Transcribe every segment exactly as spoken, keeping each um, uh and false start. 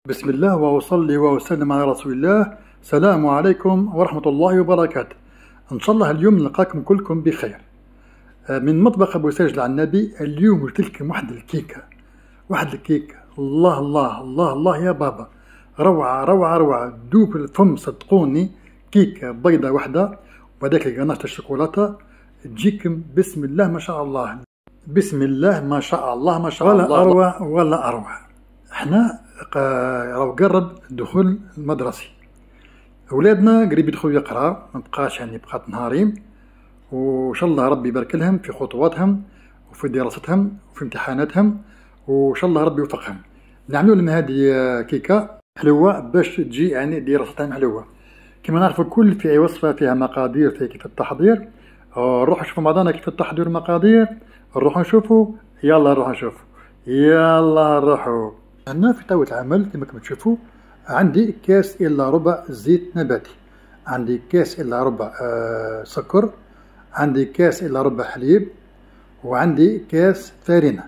بسم الله وأصلي وأسلم على رسول الله. السلام عليكم ورحمة الله وبركاته. إن شاء الله اليوم نلقاكم كلكم بخير. من مطبخ أبو ساجد على النبي. اليوم قلت لكم واحد الكيكة واحد الكيكة الله الله الله الله يا بابا، روعة روعة روعة، دوب الفم صدقوني. كيكة بيضة واحدة وهذاك الجناش الشوكولاتة تجيكم بسم الله ما شاء الله، بسم الله ما شاء الله ما شاء الله، ولا أروع ولا أروع. احنا راهو قرب الدخول المدرسي، اولادنا قريب يدخلوا يقرا، ما بقاش يعني بقات نهارين، وان شاء الله ربي يبارك لهم في خطواتهم وفي دراستهم وفي امتحاناتهم، وان شاء الله ربي يوفقهم. نعملوا لهم هذه كيكه حلوه باش تجي يعني دراستهم حلوه. كما نعرفوا الكل في اي وصفه فيها مقادير في كيف التحضير. نروحوا نشوفوا بعضنا كيف التحضير المقادير، نروحوا نشوفوا، يلا نروحوا نشوفوا، يلا نروحوا. هنا في طاولة العمل كما راكم تشوفوا عندي كاس الا ربع زيت نباتي، عندي كاس الا ربع آه سكر، عندي كاس الا ربع حليب، وعندي كاس فارينة،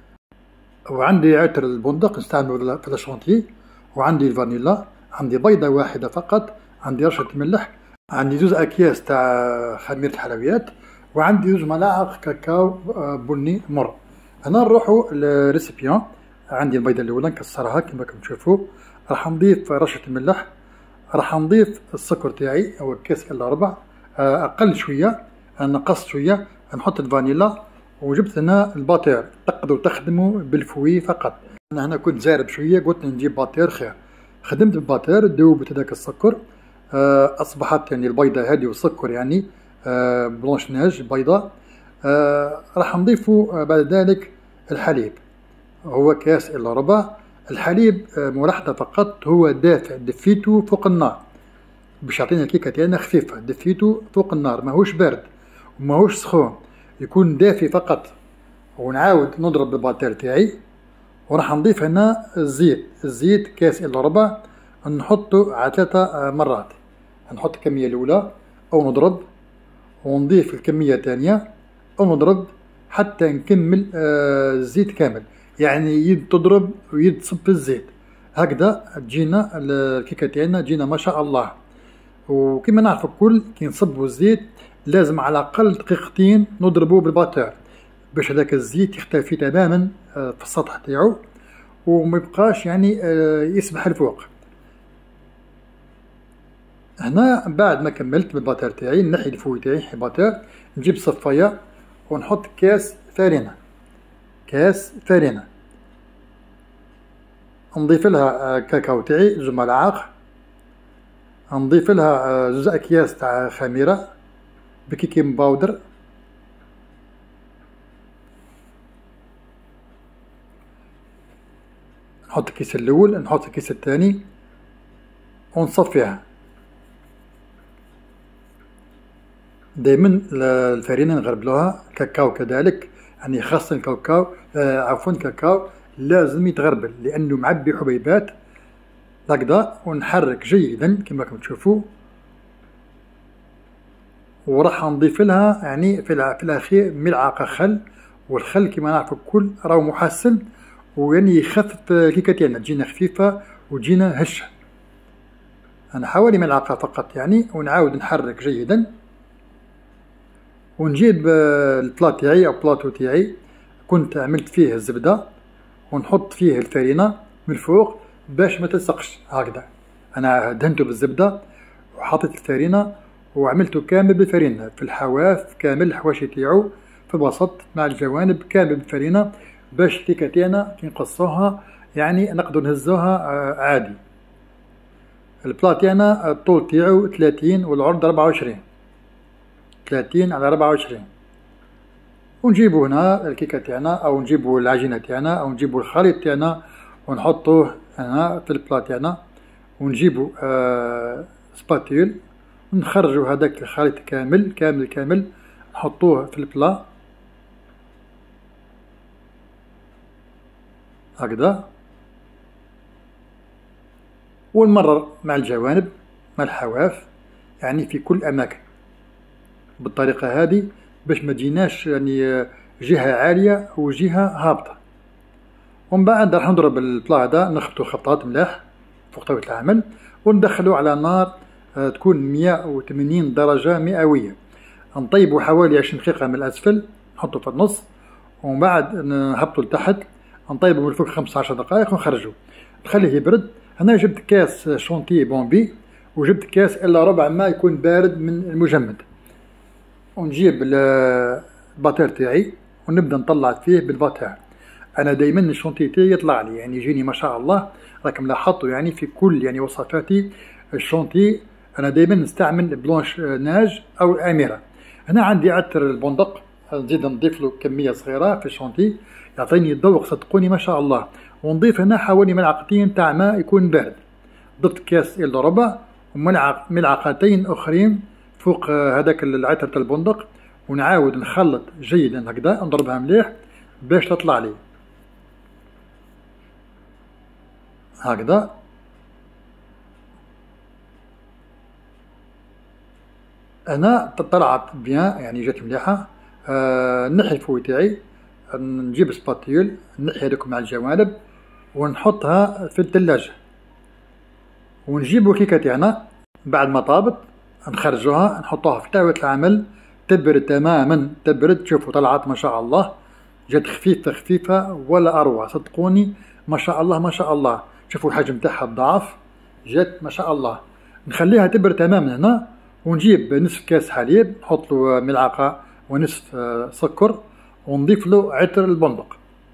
وعندي عطر البندق نستعملو في الشونتي، وعندي الفانيلا، عندي بيضة واحدة فقط، عندي رشة ملح، عندي زوز اكياس تاع خميرة الحلويات، وعندي زوج ملاعق كاكاو بني مر. هنا نروحو للريسيبيون. عندي البيضة الأولى نكسرها كما راكم تشوفوا، راح نضيف رشة الملح، راح نضيف السكر تاعي هو كاس الا ربع، أقل شوية، نقص شوية، نحط الفانيلا، وجبت هنا الباتير. تقدروا تخدموا بالفوي فقط، أنا هنا كنت زارب شوية قلت نجيب باتير خير، خدمت الباتير ذوبت هذاك السكر، أصبحت يعني البيضة هذه والسكر يعني بلونش ناج بيضة. راح نضيفوا بعد ذلك الحليب، هو كاس الا ربع. الحليب ملاحظة فقط هو دافع، دفيته فوق النار باش يعطينا الكيكة تاعنا خفيفة، دفيته فوق النار ماهوش بارد وماهوش سخون، يكون دافي فقط. ونعاود نضرب الباتير تاعي، وراح نضيف هنا الزيت، الزيت كاس الا ربع نحطه على ثلاثة مرات، نحط الكمية الأولى أو نضرب، ونضيف الكمية الثانية أو نضرب حتى نكمل الزيت كامل، يعني يد تضرب ويد تصب الزيت، هكذا تجينا الكيكه تاعنا تجينا ما شاء الله. وكما نعرف الكل كي نصبوا الزيت لازم على الاقل دقيقتين نضربوه بالباتير باش هذاك الزيت يختفي تماما في السطح تاعو وما يبقاش يعني يسبح الفوق. هنا بعد ما كملت بالباتير تاعي نحي الفوي تاعي الباتير، نجيب صفايه ونحط كاس فارينة، كاس فارينة، نضيف لها كاكاو تاعي زوج ملاعق، نضيف لها زوج اكياس تاع خميرة بكيكيم باودر، نحط الكيس الاول، نحط الكيس الثاني ونصفيها. دائما الفارينة نغربلوها، كاكاو كذلك، يعني خاصة الكاكاو آه عفوا الكاكاو لازم يتغربل لأنه معبي حبيبات هكذا، ونحرك جيدا كما راكم تشوفوا. وراح نضيف لها يعني في الأخير ملعقة خل، والخل كما نعرفوا الكل راهو محسن ويعني يخفف الكيكة تاعنا تجينا خفيفة وتجينا هشة. أنا حوالي ملعقة فقط يعني، ونعاود نحرك جيدا، ونجيب البلا تاعي او بلاطو تاعي كنت عملت فيه الزبده، ونحط فيه الفارينة من الفوق باش ما تلصقش هكذا. انا دهنته بالزبده وحطيت الفارينة وعملته كامل بالفارينة في الحواف كامل، الحواشي تاعو في الوسط مع الجوانب كامل بالفارينة باش الكيكه تاعنا كي نقصوها يعني نقدر نهزوها عادي. البلا تاعنا الطول تاعو ثلاثين والعرض أربعة وعشرين، ثلاثين على أربعة وعشرين. ونجيبو هنا الكيكه تاعنا او نجيبو العجينه تاعنا او نجيبو الخليط تاعنا ونحطوه هنا في البلا تاعنا، ونجيبو آه سباتيل ونخرجو هذاك الخليط كامل كامل كامل نحطوه في البلا هكذا، ونمرر مع الجوانب مع الحواف يعني في كل الاماكن بالطريقه هذه باش ما تجيناش يعني جهه عاليه وجهه هابطه. ومن بعد راح نضرب البلا هذا نخبطو خبطات ملاح فوق طاولة العمل، وندخلو على نار آه تكون مية وثمانين درجة مئوية. نطيبو حوالي عشرين دقيقة من الأسفل، نحطو في النص، ومن بعد نهبطو لتحت، نطيبو من الفوق خمسة عشر دقائق ونخرجو، نخليه يبرد. هنا جبت كاس شونتي بومبي، وجبت كاس إلا ربع ما يكون بارد من المجمد، ونجيب الباتير تاعي ونبدا نطلع فيه بالباتير. انا دائما الشونتي تاعي يطلع لي، يعني يجيني ما شاء الله، راكم لاحظتوا يعني في كل يعني وصفاتي الشونتي انا دائما نستعمل بلونش ناج او اميره. هنا عندي عطر البندق، نزيد نضيف له كميه صغيره في الشونتي، يعطيني الذوق صدقوني ما شاء الله. ونضيف هنا حوالي ملعقتين تاع ماء يكون بارد، ضفت كاس الا ربع وملعق ملعقتين اخرين فوق هذاك العطر تاع البندق، ونعاود نخلط جيدا هكذا، نضربها مليح باش تطلع لي هكذا. انا طلعت بيان يعني جات مليحه. آه نحي الفوي تاعي، نجيب سباتيول نحي هذوك مع الجوانب ونحطها في الثلاجه، ونجيبو الكيكه تاعنا بعد ما طابت نخرجوها نحطوها في طاولة العمل تبرد تماما، تبرد. شوفوا طلعت ما شاء الله، جات خفيفة خفيفة ولا أروع صدقوني ما شاء الله ما شاء الله. شوفوا الحجم تاعها الضعف، جات ما شاء الله. نخليها تبرد تماما هنا، ونجيب نصف كاس حليب نحط له ملعقة ونصف سكر، ونضيف له عطر البندق.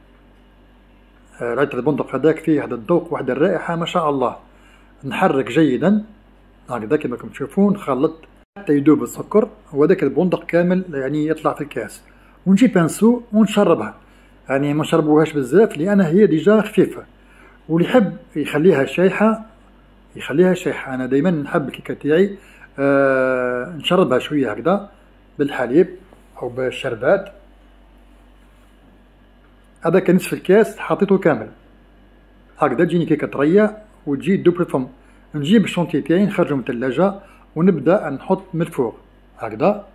عطر البندق هذاك فيه هذا الذوق وواحد الرائحة ما شاء الله. نحرك جيدا هكذا كما راكم تشوفون، نخلط حتى يذوب السكر وهذاك البندق كامل يعني يطلع في الكاس. ونجيب بانسو ونشربها، يعني ما نشربوهاش بزاف لان هي ديجا خفيفه، واللي يحب يخليها شايحه يخليها شايحه. انا دائما نحب الكيكه تاعي آه نشربها شويه هكذا بالحليب او بالشربات. هذاك نصف الكاس حطيته كامل هكذا، تجيني كيكه طريه وتجي دوب الفم. نجيب الشونتي تاعي نخرجو من الثلاجة ونبدا نحط من الفوق هكذا.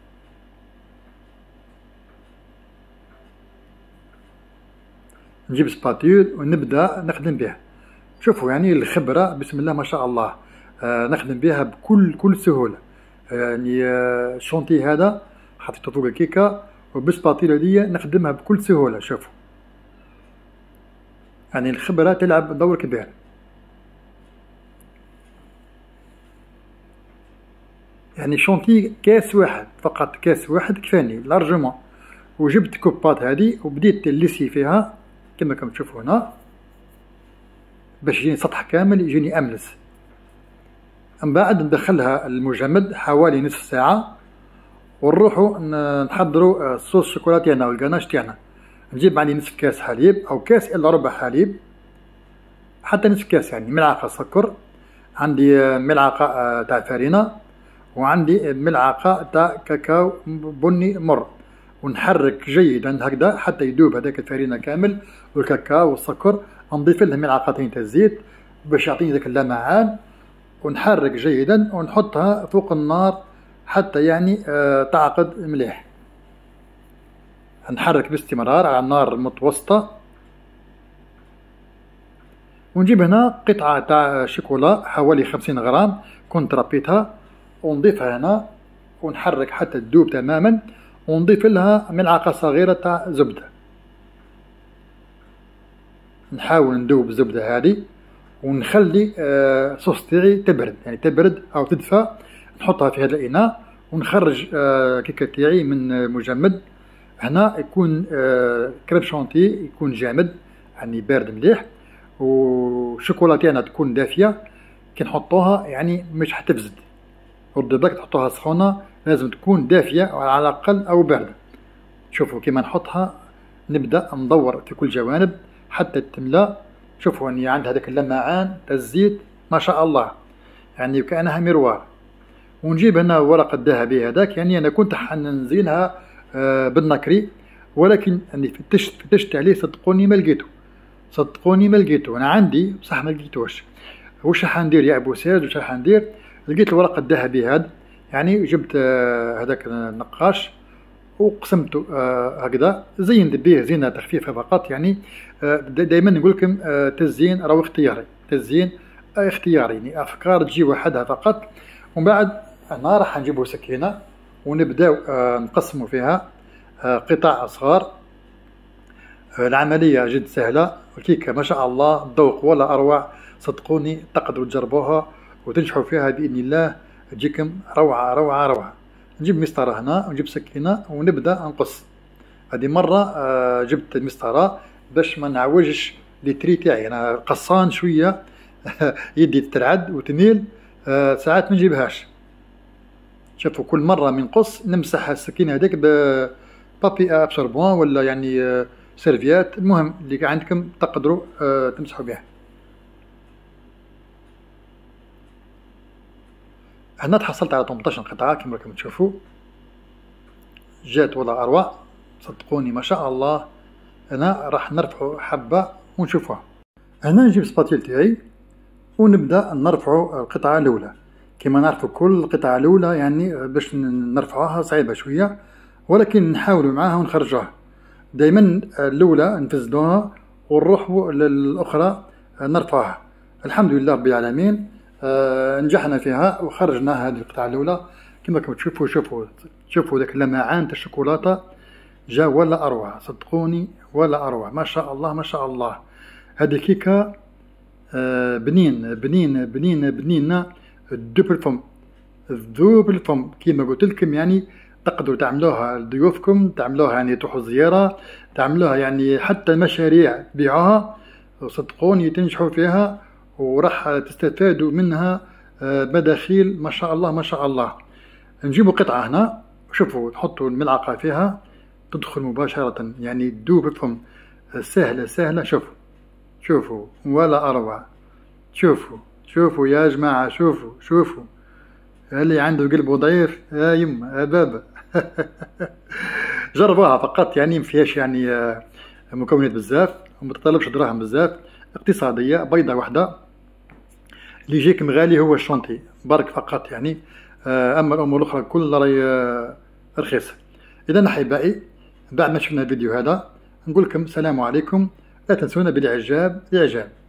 نجيب سباتيول ونبدا نخدم به. شوفوا يعني الخبرة بسم الله ما شاء الله، آه نخدم بها بكل كل سهولة. آه يعني آه الشونتي هذا حطيته فوق الكيكة وبالسباتيول هذيا نخدمها بكل سهولة. شوفوا يعني الخبرة تلعب دور كبير. يعني شونتي كاس واحد فقط، كاس واحد كفاني لارجومون. وجبت كوبات هذه وبديت الليسي فيها كما راكم تشوفوا هنا باش يجيني سطح كامل يجيني املس. من بعد ندخلها المجمد حوالي نصف ساعة، ونروحوا نحضروا الصوص الشوكولا تاعنا والكاناش تاعنا. نجيب عندي نصف كاس حليب او كاس الا ربع حليب، حتى نصف كاس يعني ملعقة سكر، عندي ملعقة تاع فرينة، وعندي ملعقة تاع كاكاو بني مر. ونحرك جيدا هكذا حتى يذوب هذاك الفرينة كامل والكاكاو والسكر. نضيف لها ملعقتين تاع الزيت باش يعطيني ذاك اللمعان، ونحرك جيدا ونحطها فوق النار حتى يعني آه تعقد مليح. نحرك باستمرار على النار المتوسطة. ونجيب هنا قطعة تاع شوكولا حوالي خمسين غرام كنت ربيتها، ونضيفها هنا ونحرك حتى تذوب تماما، ونضيف لها ملعقة صغيرة تاع زبدة. نحاول ندوب الزبدة هذه ونخلي آه صوص تاعي تبرد، يعني تبرد أو تدفى. نحطها في هذا الإناء ونخرج آه كيكة تاعي من المجمد. هنا يكون آه كريم شونتي يكون جامد يعني بارد مليح، والشوكولا تاعنا تكون دافية. كي نحطوها يعني مش حتفزد، ردك تحطوها سخونة لازم تكون دافية على الأقل أو باردة. شوفوا كيما نحطها نبدأ ندور في كل جوانب حتى تملا. شوفوا يعني عند هذاك اللمعان تاع الزيت ما شاء الله، يعني كأنها مروار. ونجيب هنا ورق الذهبي هذاك، يعني أنا كنت حنزينها آه بالنكري، ولكن يعني فتشت فتشت عليه صدقوني ما لقيته، صدقوني ما لقيته. أنا عندي بصح ما لقيتوش. واش راح ندير يا أبو ساج واش راح ندير؟ لقيت الورق الذهبي هذا، يعني جبت هذاك آه النقاش وقسمته آه هكذا، زينت به زينة خفيفة فقط. يعني آه دائما نقول لكم آه تزيين راهو اختياري، تزيين اختيار، يعني افكار تجي وحدها فقط. ومن بعد هنا راح نجيبو سكينه ونبداو نقسمو فيها قطع صغار. العمليه جد سهله وكيكه ما شاء الله، الذوق ولا اروع. صدقوني تقدروا تجربوها وتنجحوا فيها باذن الله، تجيكم روعه روعه روعه. نجيب مسطره هنا ونجيب سكينه ونبدا نقص. هذه مره جبت المسطره باش ما نعوجش لي تري تاعي، انا قصان شويه يدي تترعد وتميل، ساعات ما نجيبهاش. شوفوا كل مره من نقص نمسح السكينه هذيك بابي ابسوربون ولا يعني سيرفيات، المهم اللي عندكم تقدروا تمسحوا بها. هنا تحصلت على ثمنطاش قطعه كما راكم تشوفوا، جات ولا اروع صدقوني ما شاء الله. هنا راح نرفعوا حبه ونشوفوها. هنا نجيب سباتيل تاعي ونبدا نرفعوا القطعه الاولى. كما نعرفوا كل القطعه الاولى يعني باش نرفعوها صعيبه شويه، ولكن نحاولوا معاها ونخرجوها. دائما الاولى نفزدوها ونروحوا للاخرى نرفعوها. الحمد لله رب العالمين آه نجحنا فيها وخرجنا هذه القطعه الاولى. كما راكم تشوفوا شوفوا شوفوا ذاك اللمعان تاع الشوكولاته جا ولا اروع، صدقوني ولا اروع ما شاء الله ما شاء الله. هذه كيكه آه بنين بنين بنين بنينه الدوب الفم الذوب الفم كما قلت لكم. يعني تقدروا تعملوها لضيوفكم، تعملوها يعني تروحوا زياره، تعملوها يعني حتى مشاريع تبيعوها، وصدقوني تنجحوا فيها وراح تستفادوا منها مداخيل ما شاء الله ما شاء الله. نجيبوا قطعه هنا شوفوا نحطوا الملعقه فيها تدخل مباشره، يعني تذوب الفم سهله سهله. شوفوا شوفوا ولا اروع. شوفوا شوفوا يا جماعه شوفوا شوفوا اللي عنده قلبه ضعيف يا يما يا بابا جربوها فقط، يعني ما فيهاش يعني مكونات بزاف وما تطلبش دراهم بزاف، اقتصاديه بيضه واحده. اللي يجيكم غالي هو الشونتي برك فقط يعني، اما الامور الاخرى كلها راهي رخيصه. اذا احبائي بعد ما شفنا الفيديو هذا نقول لكم السلام عليكم، لا تنسونا بالاعجاب الاعجاب.